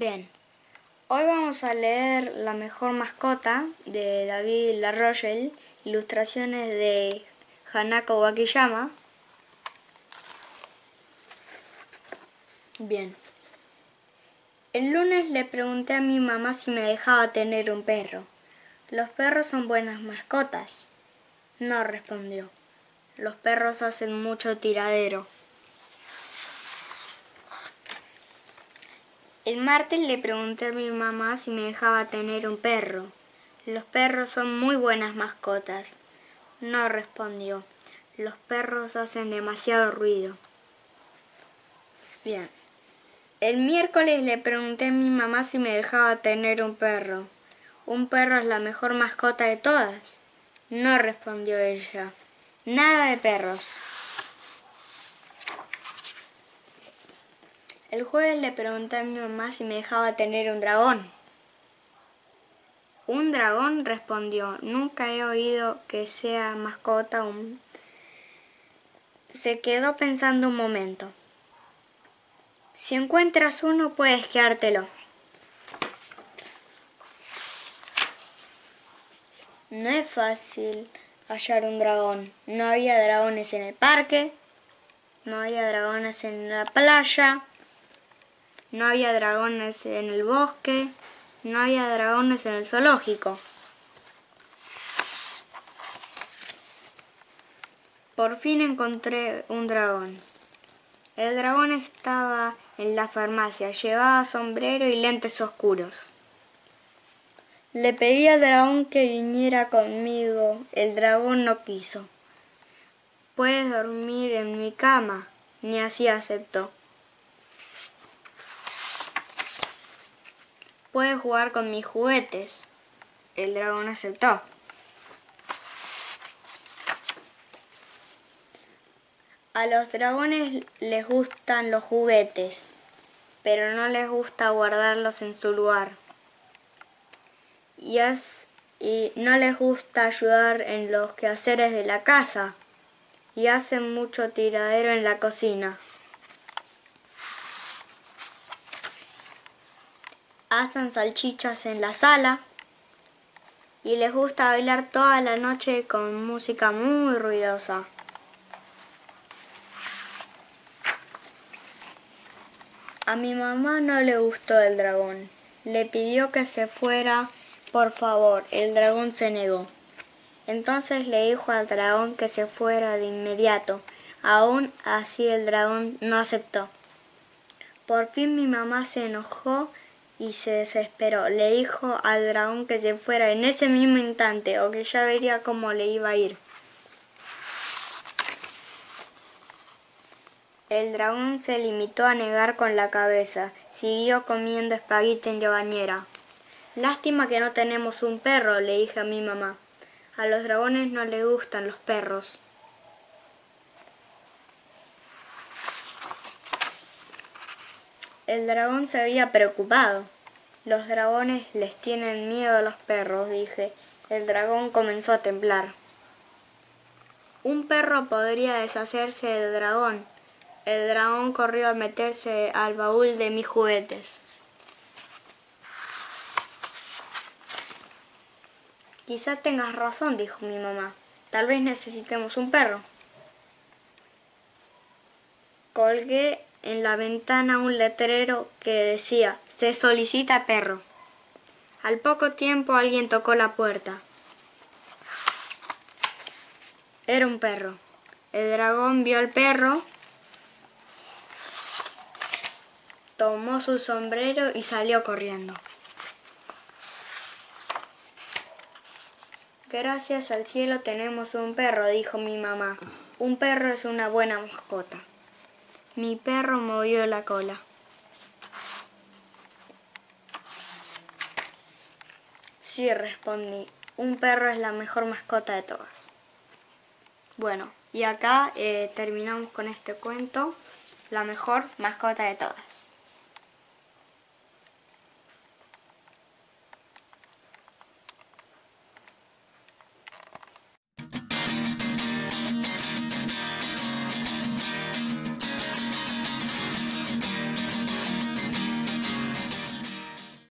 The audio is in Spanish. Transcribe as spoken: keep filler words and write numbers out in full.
Bien, hoy vamos a leer La mejor mascota de David LaRochelle, ilustraciones de Hanako Wakiyama. Bien. El lunes le pregunté a mi mamá si me dejaba tener un perro. Los perros son buenas mascotas. No, respondió. Los perros hacen mucho tiradero. El martes le pregunté a mi mamá si me dejaba tener un perro. Los perros son muy buenas mascotas. No, respondió. Los perros hacen demasiado ruido. Bien. El miércoles le pregunté a mi mamá si me dejaba tener un perro. ¿Un perro es la mejor mascota de todas? No, respondió ella. Nada de perros. El jueves le pregunté a mi mamá si me dejaba tener un dragón. ¿Un dragón? Respondió. Nunca he oído que sea mascota un... Se quedó pensando un momento. Si encuentras uno, puedes quedártelo. No es fácil hallar un dragón. No había dragones en el parque, no había dragones en la playa, no había dragones en el bosque, no había dragones en el zoológico. Por fin encontré un dragón. El dragón estaba en la farmacia, llevaba sombrero y lentes oscuros. Le pedí al dragón que viniera conmigo. El dragón no quiso. ¿Puedes dormir en mi cama? Ni así aceptó. ¿Puedes jugar con mis juguetes? El dragón aceptó. A los dragones les gustan los juguetes, pero no les gusta guardarlos en su lugar. Y, es, y no les gusta ayudar en los quehaceres de la casa, y hacen mucho tiradero en la cocina. Hacen salchichas en la sala, y les gusta bailar toda la noche con música muy ruidosa. A mi mamá no le gustó el dragón. Le pidió que se fuera, por favor. El dragón se negó. Entonces le dijo al dragón que se fuera de inmediato. Aún así el dragón no aceptó. Por fin mi mamá se enojó y se desesperó. Le dijo al dragón que se fuera en ese mismo instante o que ya vería cómo le iba a ir. El dragón se limitó a negar con la cabeza. Siguió comiendo espagueti en la bañera. Lástima que no tenemos un perro, le dije a mi mamá. A los dragones no les gustan los perros. El dragón se había preocupado. Los dragones les tienen miedo a los perros, dije. El dragón comenzó a temblar. Un perro podría deshacerse del dragón. El dragón corrió a meterse al baúl de mis juguetes. Quizá tengas razón, dijo mi mamá. Tal vez necesitemos un perro. Colgué en la ventana un letrero que decía, se solicita perro. Al poco tiempo alguien tocó la puerta. Era un perro. El dragón vio al perro, tomó su sombrero y salió corriendo. Gracias al cielo tenemos un perro, dijo mi mamá. Un perro es una buena mascota. Mi perro movió la cola. Sí, respondí. Un perro es la mejor mascota de todas. Bueno, y acá eh, terminamos con este cuento. La mejor mascota de todas.